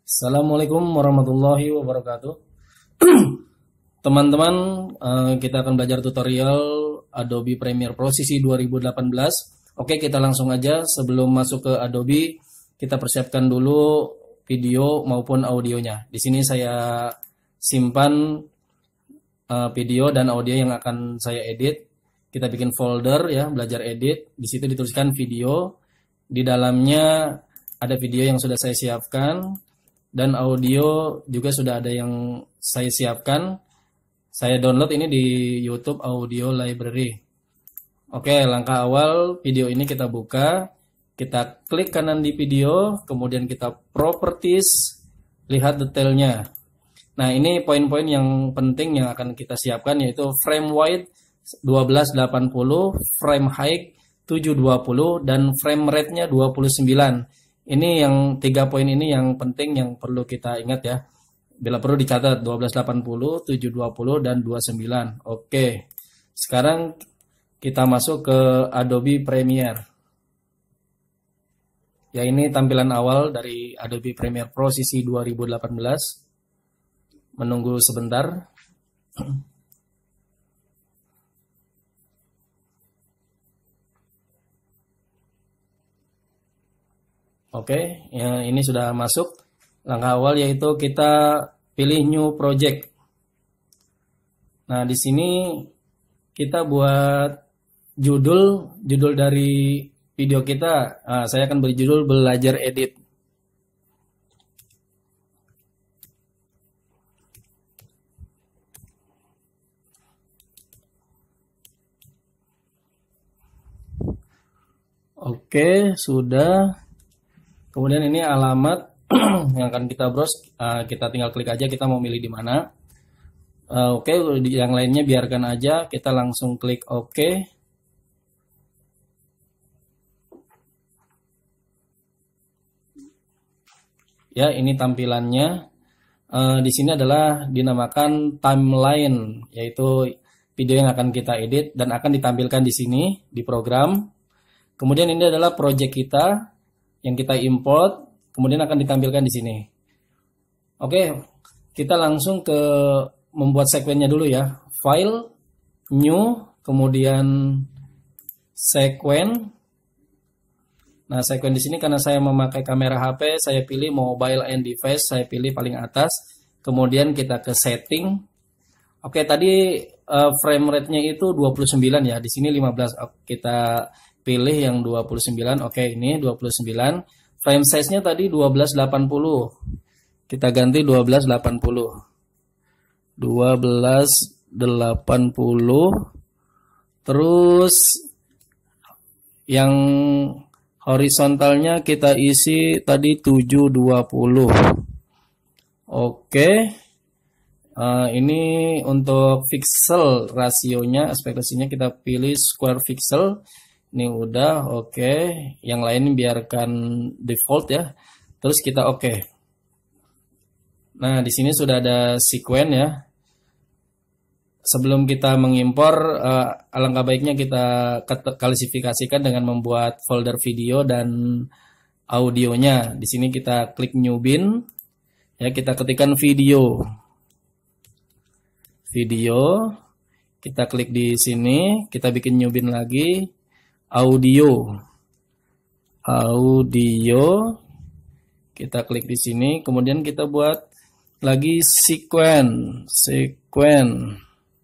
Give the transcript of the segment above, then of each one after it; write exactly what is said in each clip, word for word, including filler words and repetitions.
Assalamualaikum warahmatullahi wabarakatuh. Teman-teman, eh, kita akan belajar tutorial Adobe Premiere Pro C C dua ribu delapan belas. Oke, kita langsung aja. Sebelum masuk ke Adobe, kita persiapkan dulu video maupun audionya. Di sini saya simpan eh, video dan audio yang akan saya edit. Kita bikin folder ya, belajar edit. Di situ dituliskan video. Di dalamnya ada video yang sudah saya siapkan. Dan audio juga sudah ada yang saya siapkan. Saya download ini di YouTube Audio Library. Oke, langkah awal video ini kita buka. Kita klik kanan di video, kemudian kita Properties, lihat detailnya. Nah, ini poin-poin yang penting yang akan kita siapkan, yaitu frame wide dua belas delapan puluh, frame height tujuh dua puluh, dan frame rate-nya dua puluh sembilan. Ini yang tiga poin ini yang penting yang perlu kita ingat ya. Bila perlu dicatat dua belas delapan puluh, tujuh dua puluh, dan dua puluh sembilan. Oke. Sekarang kita masuk ke Adobe Premiere. Ya, ini tampilan awal dari Adobe Premiere Pro C C dua ribu delapan belas. Menunggu sebentar. Oke, ya ini sudah masuk. Langkah awal yaitu kita pilih new project. Nah, di sini kita buat judul, judul dari video kita. Nah, saya akan beri judul belajar edit. Oke, sudah. Kemudian ini alamat yang akan kita browse, uh, kita tinggal klik aja kita mau milih di mana. Uh, Oke, okay, yang lainnya biarkan aja, kita langsung klik oke. Okay. Ya, ini tampilannya. Uh, di sini adalah dinamakan timeline, yaitu video yang akan kita edit dan akan ditampilkan di sini di program. Kemudian ini adalah project kita yang kita import, kemudian akan ditampilkan di sini. Oke, kita langsung ke membuat sekwennya dulu ya. File, new, kemudian sekuen. Nah, sekuen di sini karena saya memakai kamera H P, saya pilih mobile and device, saya pilih paling atas. Kemudian kita ke setting. Oke, tadi uh, frame rate-nya itu dua puluh sembilan ya, di sini lima belas. Oke, kita pilih yang dua puluh sembilan. Oke, ini dua puluh sembilan. Frame size-nya tadi dua belas delapan puluh. Kita ganti dua belas delapan puluh. dua belas delapan puluh. Terus yang horizontalnya kita isi tadi tujuh dua puluh. Oke. Uh, ini untuk pixel rasionya, aspek rasionya kita pilih square pixel. Ini udah oke, okay. Yang lain biarkan default ya. Terus kita oke. Okay. Nah, di sini sudah ada sekuen ya. Sebelum kita mengimpor, uh, alangkah baiknya kita klasifikasikan dengan membuat folder video dan audionya. Di sini kita klik new bin, ya kita ketikkan video, video. Kita klik di sini, kita bikin new bin lagi. Audio, audio, kita klik di sini, kemudian kita buat lagi sekuen, sekuen,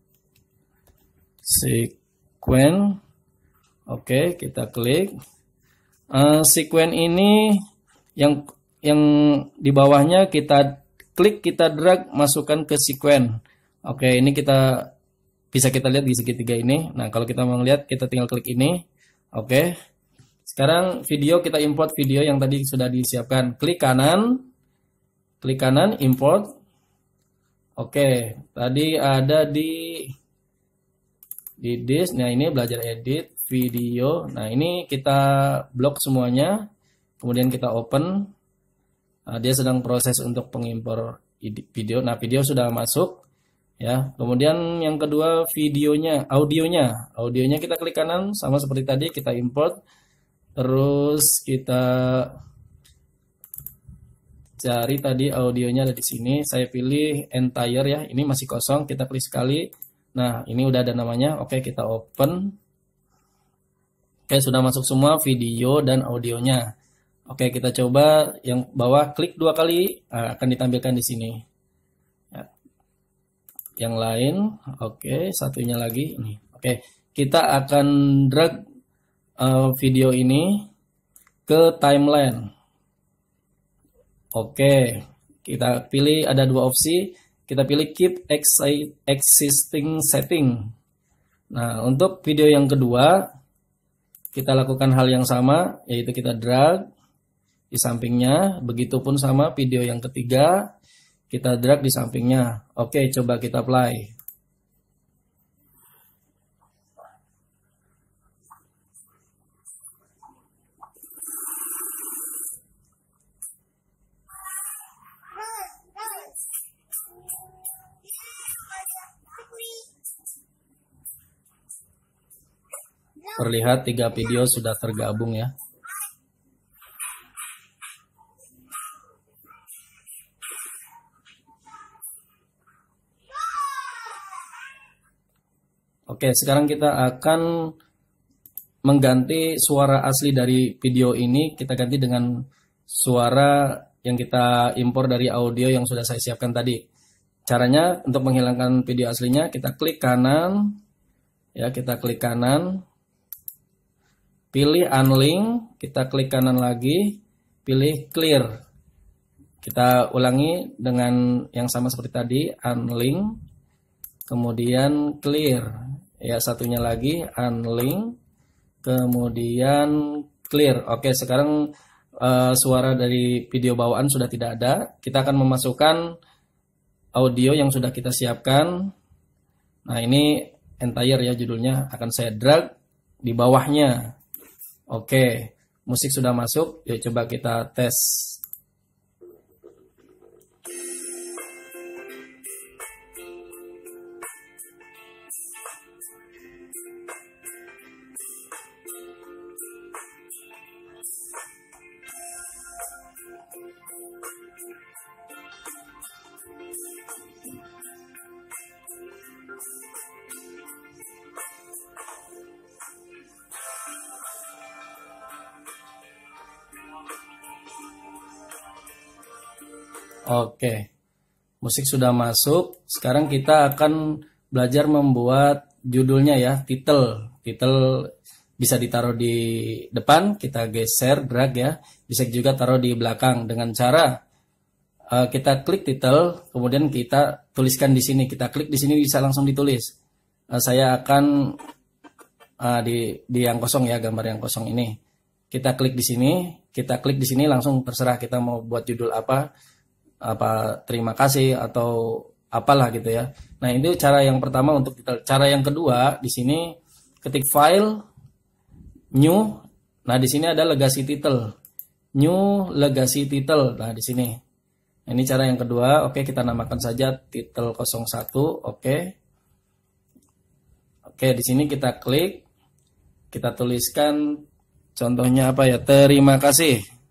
sekuen. Oke, kita klik. Uh, sekuen ini yang yang di bawahnya kita klik, kita drag, masukkan ke sekuen. Oke, ini kita bisa kita lihat di segitiga ini. Nah, kalau kita mau lihat, kita tinggal klik ini. Oke, sekarang video kita import video yang tadi sudah disiapkan. Klik kanan, klik kanan, import. Oke, tadi ada di di disk. Nah, ini belajar edit video. Nah, ini kita blok semuanya. Kemudian kita open. Nah, dia sedang proses untuk pengimpor video. Nah, video sudah masuk. Ya, kemudian yang kedua videonya, audionya, audionya kita klik kanan sama seperti tadi kita import, terus kita cari tadi audionya ada di sini. Saya pilih entire ya. Ini masih kosong. Kita klik sekali. Nah, ini udah ada namanya. Oke, kita open. Oke, sudah masuk semua video dan audionya. Oke, kita coba yang bawah, klik dua kali, nah, akan ditampilkan di sini. Ya. Yang lain, oke, satunya lagi ini. Oke, kita akan drag uh, video ini ke timeline. Oke, kita pilih ada dua opsi. Kita pilih keep existing setting. Nah, untuk video yang kedua, kita lakukan hal yang sama, yaitu kita drag di sampingnya. Begitupun sama video yang ketiga, kita drag di sampingnya. Oke, coba kita play. Terlihat tiga video sudah tergabung ya. Oke, sekarang kita akan mengganti suara asli dari video ini. Kita ganti dengan suara yang kita impor dari audio yang sudah saya siapkan tadi. Caranya untuk menghilangkan video aslinya, kita klik kanan. Ya, kita klik kanan. Pilih unlink, kita klik kanan lagi, pilih clear. Kita ulangi dengan yang sama seperti tadi, unlink, kemudian clear. Ya, satunya lagi, unlink, kemudian clear. Oke, sekarang uh, suara dari video bawaan sudah tidak ada. Kita akan memasukkan audio yang sudah kita siapkan. Nah, ini entire ya judulnya, akan saya drag di bawahnya. Oke, musik sudah masuk. Yuk coba kita tes. Oke, musik sudah masuk. Sekarang kita akan belajar membuat judulnya ya, title. Title bisa ditaruh di depan, kita geser, drag ya. Bisa juga taruh di belakang dengan cara uh, kita klik title, kemudian kita tuliskan di sini. Kita klik di sini bisa langsung ditulis. Uh, saya akan uh, di di yang kosong ya, gambar yang kosong ini. Kita klik di sini, kita klik di sini langsung terserah kita mau buat judul apa. Apa terima kasih atau apalah gitu ya. Nah, itu cara yang pertama untuk kita. Cara yang kedua di sini ketik file new. Nah, di sini ada legacy title. New legacy title. Nah, di sini. Nah, ini cara yang kedua. Oke, kita namakan saja title nol satu. Oke. Oke, di sini kita klik. Kita tuliskan contohnya apa ya? Terima kasih.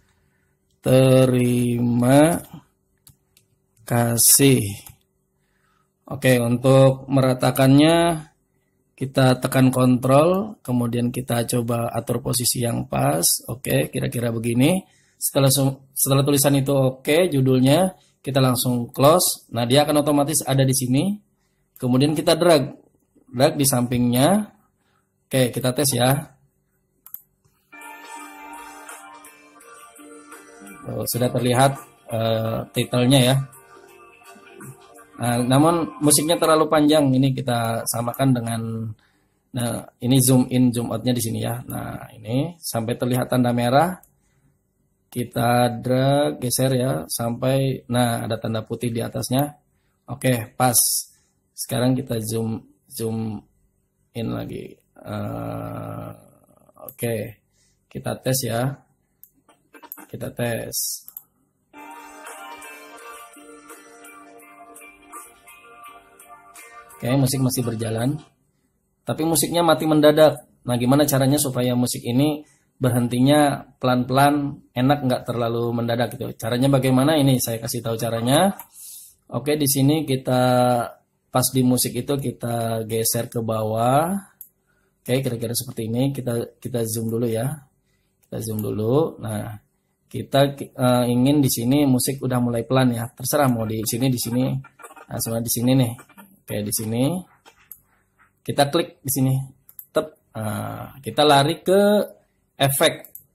Terima kasih. Oke, untuk meratakannya kita tekan kontrol, kemudian kita coba atur posisi yang pas. Oke, kira-kira begini. Setelah setelah tulisan itu oke, judulnya kita langsung close. Nah, dia akan otomatis ada di sini. Kemudian kita drag, drag di sampingnya. Oke, kita tes ya. Oh, sudah terlihat uh, title-nya ya. Nah, namun musiknya terlalu panjang. Ini kita samakan dengan, nah ini zoom in zoom out-nya di sini ya. Nah, ini sampai terlihat tanda merah. Kita drag, geser ya sampai, nah ada tanda putih di atasnya. Oke, pas. Sekarang kita zoom zoom in lagi. Uh, Oke, kita tes ya. Kita tes. Oke, musik masih berjalan. Tapi musiknya mati mendadak. Nah, gimana caranya supaya musik ini berhentinya pelan-pelan, enak, nggak terlalu mendadak gitu. Caranya bagaimana? Ini saya kasih tahu caranya. Oke, di sini kita pas di musik itu kita geser ke bawah. Oke, kira-kira seperti ini. Kita kita zoom dulu ya. Kita zoom dulu. Nah, kita uh, ingin di sini musik udah mulai pelan ya. Terserah mau di sini, di sini. Nah, semua di sini nih. Oke, di sini. Kita klik di sini. Tep. Nah, kita lari ke efek.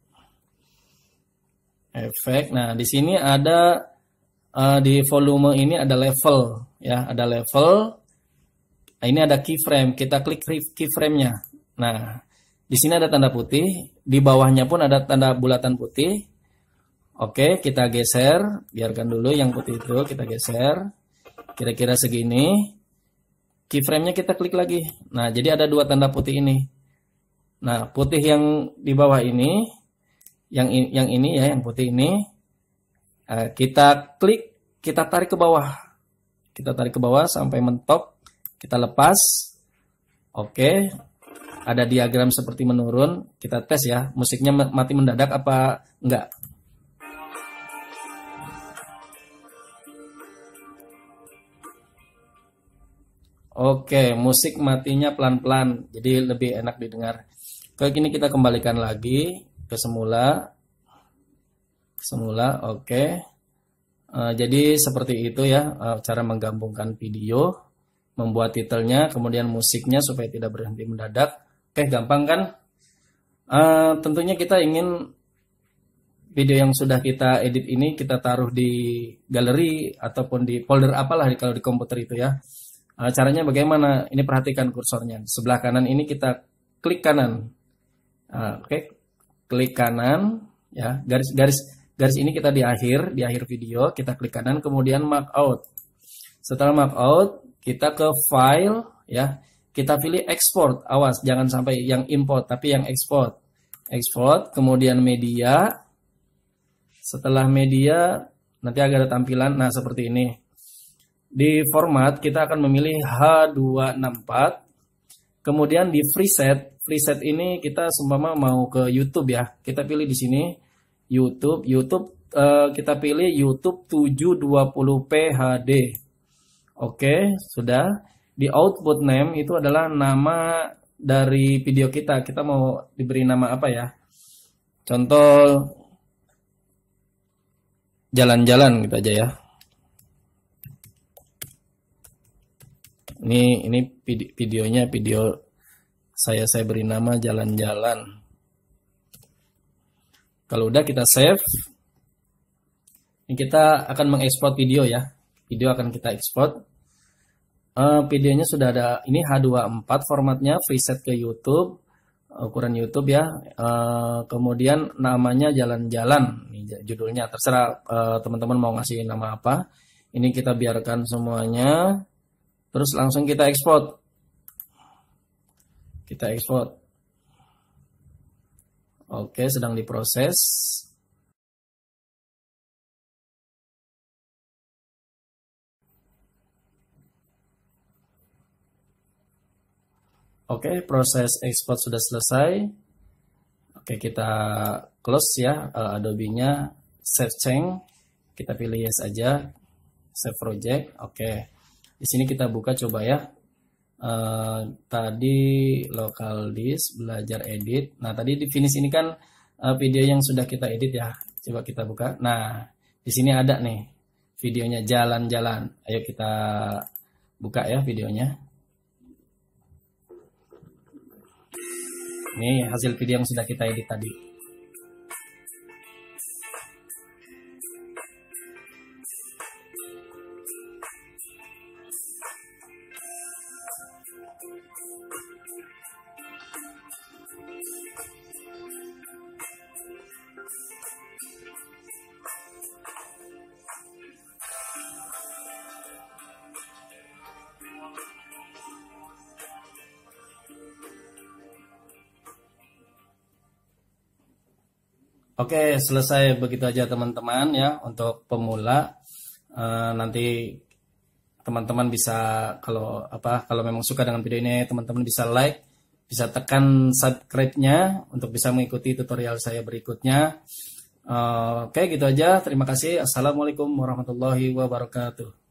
Efek. Nah, di sini ada uh, di volume ini ada level ya, ada level. Nah, ini ada keyframe. Kita klik keyframe-nya. Nah, di sini ada tanda putih, di bawahnya pun ada tanda bulatan putih. Oke, kita geser, biarkan dulu yang putih itu kita geser. Kira-kira segini. Keyframe-nya kita klik lagi. Nah, jadi ada dua tanda putih ini. Nah, putih yang di bawah ini, yang in, yang ini ya, yang putih ini, uh, kita klik, kita tarik ke bawah, kita tarik ke bawah sampai mentok, kita lepas. Oke, ada diagram seperti menurun, kita tes ya, musiknya mati mendadak apa enggak? Oke, musik matinya pelan-pelan, jadi lebih enak didengar. Kayak gini kita kembalikan lagi ke semula, semula, oke. Uh, jadi seperti itu ya uh, cara menggabungkan video, membuat titelnya, kemudian musiknya supaya tidak berhenti mendadak. Oke, gampang kan? Uh, tentunya kita ingin video yang sudah kita edit ini kita taruh di galeri ataupun di folder apalah kalau di komputer itu ya. Uh, caranya bagaimana? Ini perhatikan kursornya. Sebelah kanan ini kita klik kanan. Nah, oke, okay. Klik kanan ya, garis-garis garis ini kita di akhir, di akhir video kita klik kanan, kemudian mark out. Setelah mark out, kita ke file ya, kita pilih export. Awas jangan sampai yang import tapi yang export. Export, kemudian media. Setelah media nanti agak ada tampilan nah seperti ini. Di format kita akan memilih H dua enam empat. Kemudian di preset, preset ini kita seumpama mau ke YouTube ya. Kita pilih di sini YouTube, YouTube uh, kita pilih YouTube tujuh dua puluh p H D. Oke, sudah. Di output name itu adalah nama dari video kita. Kita mau diberi nama apa ya? Contoh jalan-jalan gitu aja ya. Ini ini videonya video saya saya beri nama jalan-jalan. Kalau udah kita save. Ini kita akan mengekspor video ya. Video akan kita ekspor. Uh, videonya sudah ada. Ini H dua empat formatnya, preset ke YouTube, ukuran YouTube ya. Uh, kemudian namanya jalan-jalan. Ini judulnya terserah uh, teman-teman mau ngasih nama apa. Ini kita biarkan semuanya. Terus langsung kita ekspor. Kita ekspor. Oke, sedang diproses. Oke, proses ekspor sudah selesai. Oke, kita close ya Adobe-nya. Save change. Kita pilih yes aja. Save project. Oke. Di sini kita buka coba ya. Uh, tadi local disk, belajar edit. Nah, tadi di finish ini kan uh, video yang sudah kita edit ya. Coba kita buka. Nah, di sini ada nih videonya jalan-jalan. Ayo kita buka ya videonya. Ini hasil video yang sudah kita edit tadi. Oke, selesai begitu aja teman-teman ya untuk pemula. Uh, nanti teman-teman bisa kalau apa kalau memang suka dengan video ini teman-teman bisa like, bisa tekan subscribe-nya untuk bisa mengikuti tutorial saya berikutnya. Uh, Oke, gitu aja. Terima kasih. Assalamualaikum warahmatullahi wabarakatuh.